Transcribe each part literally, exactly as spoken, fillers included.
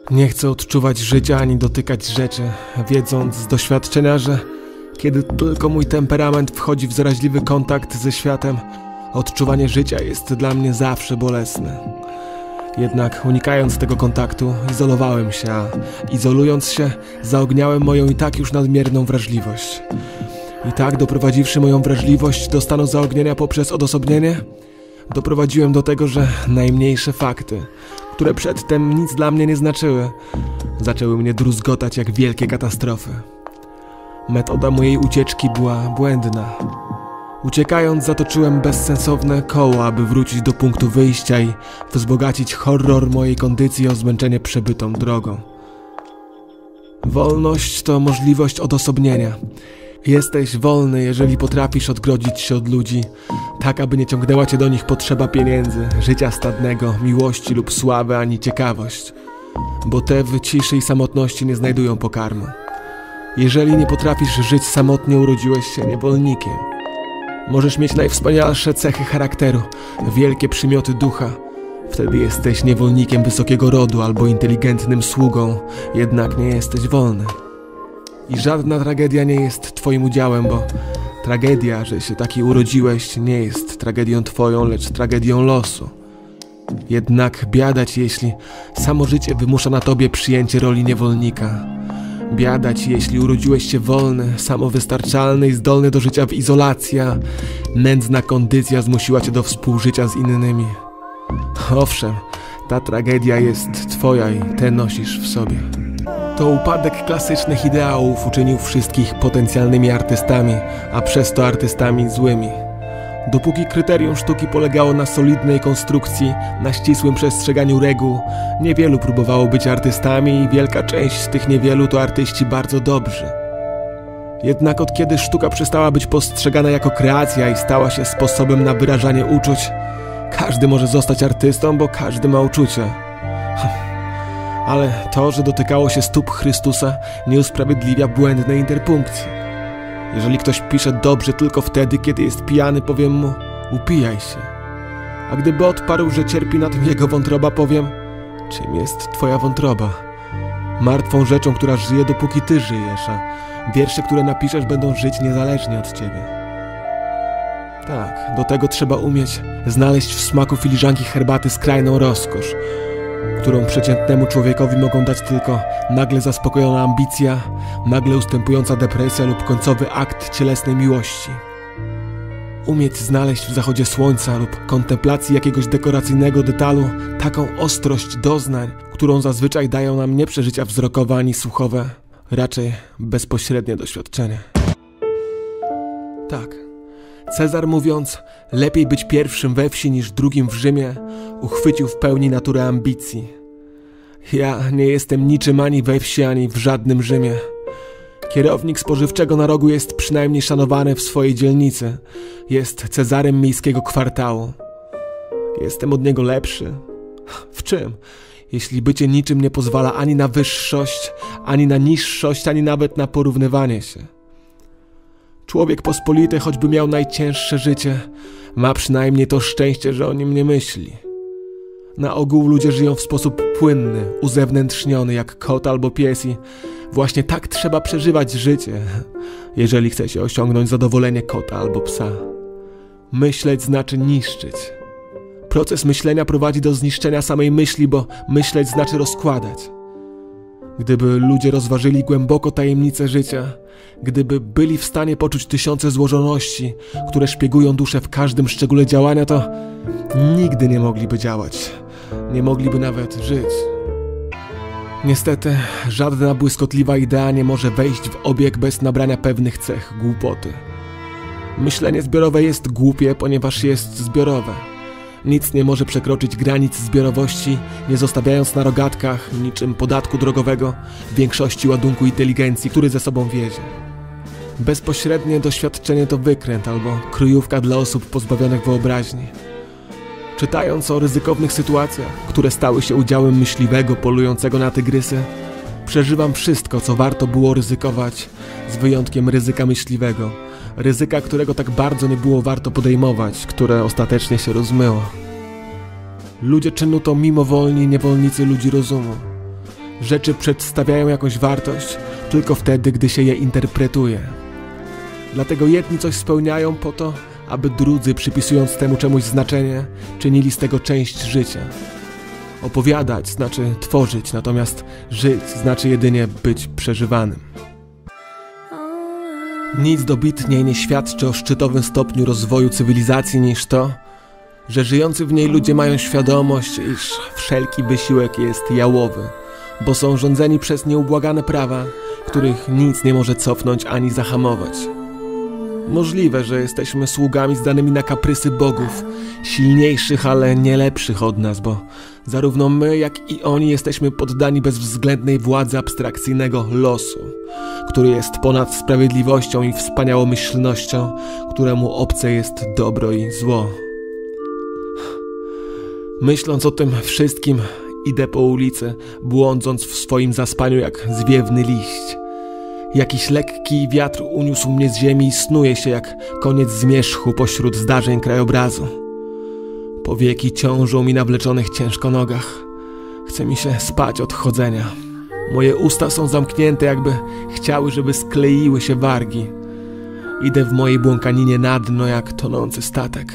Nie chcę odczuwać życia ani dotykać rzeczy, wiedząc z doświadczenia, że kiedy tylko mój temperament wchodzi w zaraźliwy kontakt ze światem, odczuwanie życia jest dla mnie zawsze bolesne. Jednak unikając tego kontaktu, izolowałem się, a izolując się, zaogniałem moją i tak już nadmierną wrażliwość. I tak, doprowadziwszy moją wrażliwość do stanu zaognienia poprzez odosobnienie, doprowadziłem do tego, że najmniejsze fakty, które przedtem nic dla mnie nie znaczyły, zaczęły mnie druzgotać jak wielkie katastrofy. Metoda mojej ucieczki była błędna. Uciekając, zatoczyłem bezsensowne koło, aby wrócić do punktu wyjścia i wzbogacić horror mojej kondycji o zmęczenie przebytą drogą. Wolność to możliwość odosobnienia. Jesteś wolny, jeżeli potrafisz odgrodzić się od ludzi, tak aby nie ciągnęła cię do nich potrzeba pieniędzy, życia stadnego, miłości lub sławy, ani ciekawość, bo te w ciszy i samotności nie znajdują pokarmu. Jeżeli nie potrafisz żyć samotnie, urodziłeś się niewolnikiem. Możesz mieć najwspanialsze cechy charakteru, wielkie przymioty ducha. Wtedy jesteś niewolnikiem wysokiego rodu albo inteligentnym sługą, jednak nie jesteś wolny. I żadna tragedia nie jest twoim udziałem, bo tragedia, że się taki urodziłeś, nie jest tragedią twoją, lecz tragedią losu. Jednak biada ci, jeśli samo życie wymusza na tobie przyjęcie roli niewolnika. Biada ci, jeśli urodziłeś się wolny, samowystarczalny i zdolny do życia w izolacji, a nędzna kondycja zmusiła cię do współżycia z innymi. Owszem, ta tragedia jest twoja i tę nosisz w sobie. To upadek klasycznych ideałów uczynił wszystkich potencjalnymi artystami, a przez to artystami złymi. Dopóki kryterium sztuki polegało na solidnej konstrukcji, na ścisłym przestrzeganiu reguł, niewielu próbowało być artystami i wielka część z tych niewielu to artyści bardzo dobrzy. Jednak od kiedy sztuka przestała być postrzegana jako kreacja i stała się sposobem na wyrażanie uczuć, każdy może zostać artystą, bo każdy ma uczucie. Ale to, że dotykało się stóp Chrystusa, nie usprawiedliwia błędnej interpunkcji. Jeżeli ktoś pisze dobrze tylko wtedy, kiedy jest pijany, powiem mu: upijaj się. A gdyby odparł, że cierpi na tym jego wątroba, powiem: czym jest twoja wątroba? Martwą rzeczą, która żyje, dopóki ty żyjesz, a wiersze, które napiszesz, będą żyć niezależnie od ciebie. Tak, do tego trzeba umieć znaleźć w smaku filiżanki herbaty skrajną rozkosz, którą przeciętnemu człowiekowi mogą dać tylko nagle zaspokojona ambicja, nagle ustępująca depresja lub końcowy akt cielesnej miłości. Umieć znaleźć w zachodzie słońca lub kontemplacji jakiegoś dekoracyjnego detalu taką ostrość doznań, którą zazwyczaj dają nam nie przeżycia wzrokowe ani słuchowe, raczej bezpośrednie doświadczenie. Tak, Cezar, mówiąc lepiej być pierwszym we wsi niż drugim w Rzymie, uchwycił w pełni naturę ambicji. Ja nie jestem niczym ani we wsi, ani w żadnym Rzymie. Kierownik spożywczego na rogu jest przynajmniej szanowany w swojej dzielnicy. Jest Cezarem miejskiego kwartału. Jestem od niego lepszy? W czym? Jeśli bycie niczym nie pozwala ani na wyższość, ani na niższość, ani nawet na porównywanie się. Człowiek pospolity, choćby miał najcięższe życie, ma przynajmniej to szczęście, że o nim nie myśli. Na ogół ludzie żyją w sposób płynny, uzewnętrzniony, jak kot albo pies i właśnie tak trzeba przeżywać życie, jeżeli chce się osiągnąć zadowolenie kota albo psa. Myśleć znaczy niszczyć. Proces myślenia prowadzi do zniszczenia samej myśli, bo myśleć znaczy rozkładać. Gdyby ludzie rozważyli głęboko tajemnice życia, gdyby byli w stanie poczuć tysiące złożoności, które szpiegują duszę w każdym szczególe działania, to nigdy nie mogliby działać. Nie mogliby nawet żyć. Niestety, żadna błyskotliwa idea nie może wejść w obieg bez nabrania pewnych cech głupoty. Myślenie zbiorowe jest głupie, ponieważ jest zbiorowe. Nic nie może przekroczyć granic zbiorowości, nie zostawiając na rogatkach, niczym podatku drogowego, większości ładunku inteligencji, który ze sobą wiezie. Bezpośrednie doświadczenie to wykręt albo kryjówka dla osób pozbawionych wyobraźni. Czytając o ryzykownych sytuacjach, które stały się udziałem myśliwego polującego na tygrysy, przeżywam wszystko, co warto było ryzykować, z wyjątkiem ryzyka myśliwego, ryzyka, którego tak bardzo nie było warto podejmować, które ostatecznie się rozmyło. Ludzie czynu to mimowolni niewolnicy ludzi rozumu. Rzeczy przedstawiają jakąś wartość tylko wtedy, gdy się je interpretuje. Dlatego jedni coś spełniają po to, aby drudzy, przypisując temu czemuś znaczenie, czynili z tego część życia. Opowiadać znaczy tworzyć, natomiast żyć znaczy jedynie być przeżywanym. Nic dobitniej nie świadczy o szczytowym stopniu rozwoju cywilizacji niż to, że żyjący w niej ludzie mają świadomość, iż wszelki wysiłek jest jałowy, bo są rządzeni przez nieubłagane prawa, których nic nie może cofnąć ani zahamować. Możliwe, że jesteśmy sługami zdanymi na kaprysy bogów, silniejszych, ale nie lepszych od nas, bo zarówno my, jak i oni jesteśmy poddani bezwzględnej władzy abstrakcyjnego losu, który jest ponad sprawiedliwością i wspaniałomyślnością, któremu obce jest dobro i zło. Myśląc o tym wszystkim, idę po ulicy, błądząc w swoim zaspaniu jak zwiewny liść. Jakiś lekki wiatr uniósł mnie z ziemi i snuje się jak koniec zmierzchu pośród zdarzeń krajobrazu. Powieki ciążą mi na wleczonych ciężko nogach. Chce mi się spać od chodzenia. Moje usta są zamknięte, jakby chciały, żeby skleiły się wargi. Idę w mojej błąkaninie na dno jak tonący statek.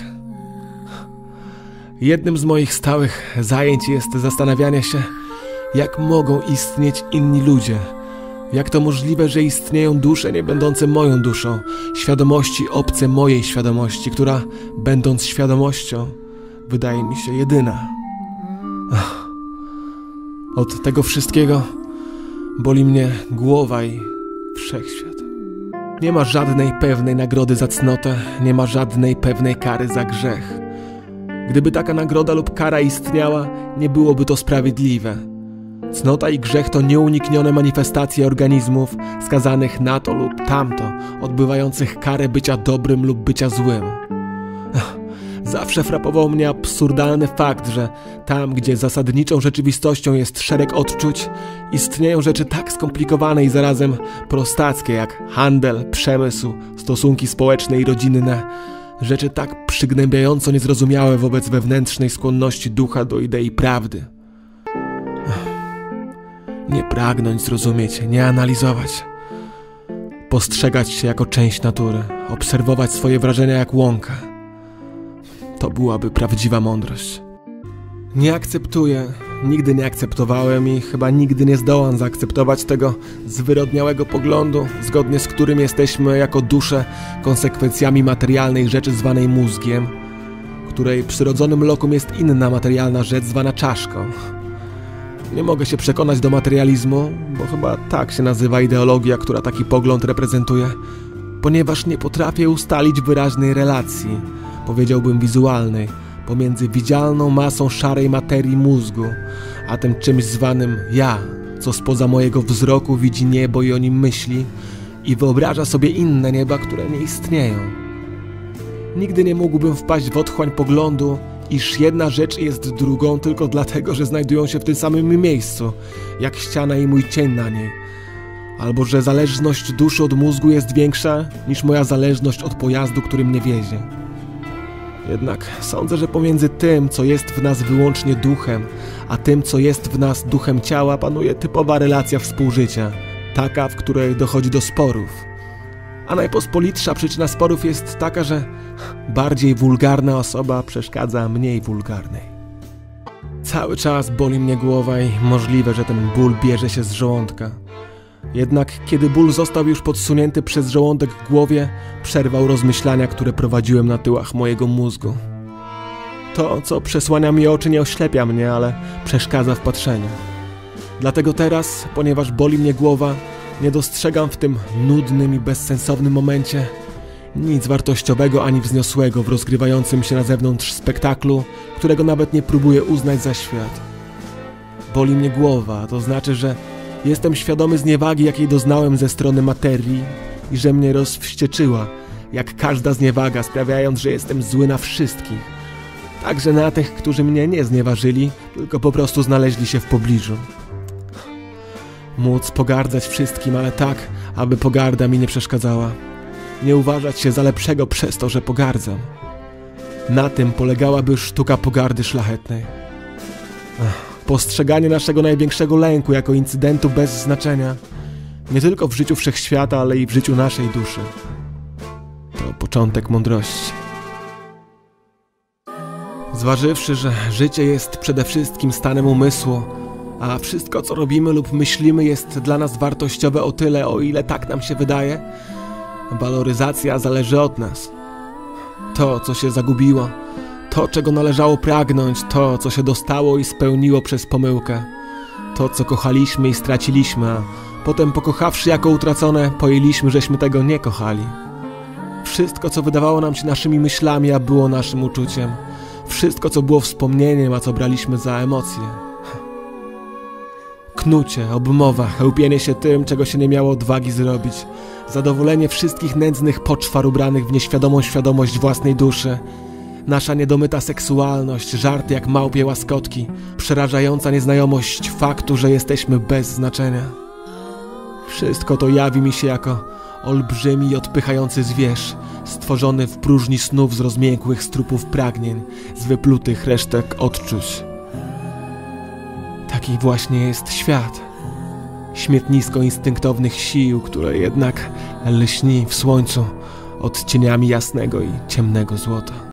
Jednym z moich stałych zajęć jest zastanawianie się, jak mogą istnieć inni ludzie. Jak to możliwe, że istnieją dusze nie będące moją duszą, świadomości obce mojej świadomości, która, będąc świadomością, wydaje mi się jedyna. Ach. Od tego wszystkiego boli mnie głowa i wszechświat. Nie ma żadnej pewnej nagrody za cnotę, nie ma żadnej pewnej kary za grzech. Gdyby taka nagroda lub kara istniała, nie byłoby to sprawiedliwe. Cnota i grzech to nieuniknione manifestacje organizmów skazanych na to lub tamto, odbywających karę bycia dobrym lub bycia złym. Zawsze frapował mnie absurdalny fakt, że tam, gdzie zasadniczą rzeczywistością jest szereg odczuć, istnieją rzeczy tak skomplikowane i zarazem prostackie jak handel, przemysł, stosunki społeczne i rodzinne, rzeczy tak przygnębiająco niezrozumiałe wobec wewnętrznej skłonności ducha do idei prawdy. Nie pragnąć zrozumieć, nie analizować. Postrzegać się jako część natury, obserwować swoje wrażenia jak łąka. To byłaby prawdziwa mądrość. Nie akceptuję, nigdy nie akceptowałem i chyba nigdy nie zdołam zaakceptować tego zwyrodniałego poglądu, zgodnie z którym jesteśmy jako dusze konsekwencjami materialnej rzeczy zwanej mózgiem, której przyrodzonym lokum jest inna materialna rzecz zwana czaszką. Nie mogę się przekonać do materializmu, bo chyba tak się nazywa ideologia, która taki pogląd reprezentuje, ponieważ nie potrafię ustalić wyraźnej relacji, powiedziałbym wizualnej, pomiędzy widzialną masą szarej materii mózgu, a tym czymś zwanym ja, co spoza mojego wzroku widzi niebo i o nim myśli i wyobraża sobie inne nieba, które nie istnieją. Nigdy nie mógłbym wpaść w otchłań poglądu, iż jedna rzecz jest drugą tylko dlatego, że znajdują się w tym samym miejscu, jak ściana i mój cień na niej. Albo że zależność duszy od mózgu jest większa niż moja zależność od pojazdu, który mnie wiezie. Jednak sądzę, że pomiędzy tym, co jest w nas wyłącznie duchem, a tym, co jest w nas duchem ciała, panuje typowa relacja współżycia, taka, w której dochodzi do sporów. A najpospolitsza przyczyna sporów jest taka, że bardziej wulgarna osoba przeszkadza mniej wulgarnej. Cały czas boli mnie głowa i możliwe, że ten ból bierze się z żołądka. Jednak kiedy ból został już podsunięty przez żołądek k głowie, przerwał rozmyślania, które prowadziłem na tyłach mojego mózgu. To, co przesłania mi oczy, nie oślepia mnie, ale przeszkadza w patrzeniu. Dlatego teraz, ponieważ boli mnie głowa, nie dostrzegam w tym nudnym i bezsensownym momencie nic wartościowego ani wzniosłego w rozgrywającym się na zewnątrz spektaklu, którego nawet nie próbuję uznać za świat. Boli mnie głowa, to znaczy, że jestem świadomy zniewagi, jakiej doznałem ze strony materii i że mnie rozwścieczyła, jak każda zniewaga, sprawiając, że jestem zły na wszystkich. Także na tych, którzy mnie nie znieważyli, tylko po prostu znaleźli się w pobliżu. Móc pogardzać wszystkim, ale tak, aby pogarda mi nie przeszkadzała. Nie uważać się za lepszego przez to, że pogardzam. Na tym polegałaby sztuka pogardy szlachetnej. Ach, postrzeganie naszego największego lęku jako incydentu bez znaczenia, nie tylko w życiu wszechświata, ale i w życiu naszej duszy. To początek mądrości. Zważywszy, że życie jest przede wszystkim stanem umysłu, a wszystko, co robimy lub myślimy, jest dla nas wartościowe o tyle, o ile tak nam się wydaje, waloryzacja zależy od nas. To, co się zagubiło, to, czego należało pragnąć, to, co się dostało i spełniło przez pomyłkę, to, co kochaliśmy i straciliśmy, a potem pokochawszy jako utracone, pojęliśmy, żeśmy tego nie kochali. Wszystko, co wydawało nam się naszymi myślami, a było naszym uczuciem. Wszystko, co było wspomnieniem, a co braliśmy za emocje. Knucie, obmowa, chełpienie się tym, czego się nie miało odwagi zrobić. Zadowolenie wszystkich nędznych poczwar ubranych w nieświadomą świadomość własnej duszy. Nasza niedomyta seksualność, żarty jak małpie łaskotki, przerażająca nieznajomość faktu, że jesteśmy bez znaczenia. Wszystko to jawi mi się jako olbrzymi i odpychający zwierz, stworzony w próżni snów z rozmiękłych strupów pragnień, z wyplutych resztek odczuć. Taki właśnie jest świat. Śmietnisko instynktownych sił, które jednak lśni w słońcu odcieniami jasnego i ciemnego złota.